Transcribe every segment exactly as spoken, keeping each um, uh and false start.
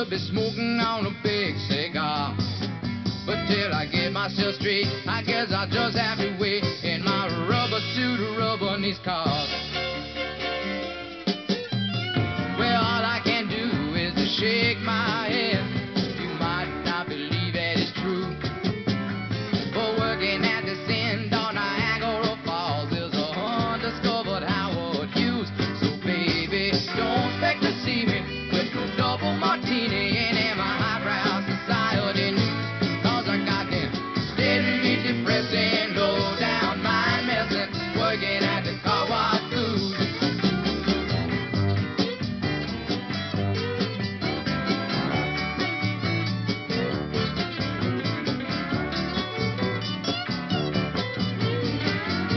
should be smoking on a big cigar. But till I get myself straight, I guess I'll just have to wait in my rubber suit, rubber these cars. Well, all I can do is to shake my head. You might not believe that it's true, but working at this end on Niagara Falls is a undiscovered Howard Hughes. So baby, don't expect to see me with no double martini and in my highbrow society news, cause I got them steadily-depressing, low down mind-messing, working at the car wash blues.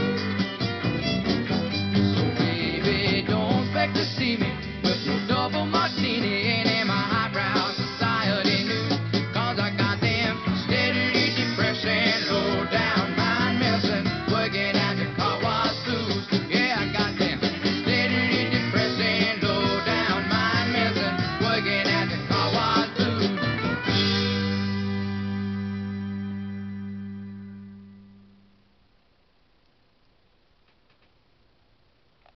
So baby, don't expect to see me with no double